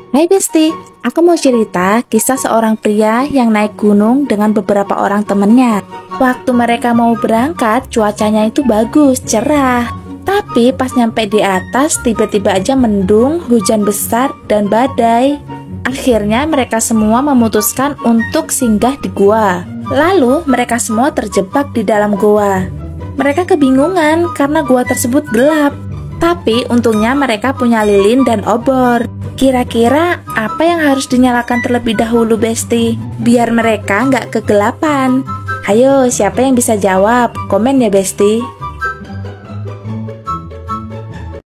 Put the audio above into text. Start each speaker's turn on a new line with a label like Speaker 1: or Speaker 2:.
Speaker 1: Hai Besti, aku mau cerita kisah seorang pria yang naik gunung dengan beberapa orang temennya. Waktu mereka mau berangkat, cuacanya itu bagus, cerah. Tapi pas nyampe di atas, tiba-tiba aja mendung, hujan besar, dan badai. Akhirnya mereka semua memutuskan untuk singgah di gua. Lalu mereka semua terjebak di dalam gua. Mereka kebingungan karena gua tersebut gelap. Tapi untungnya mereka punya lilin dan obor. Kira-kira apa yang harus dinyalakan terlebih dahulu, Besti? Biar mereka nggak kegelapan. Ayo, siapa yang bisa jawab? Komen ya, Besti.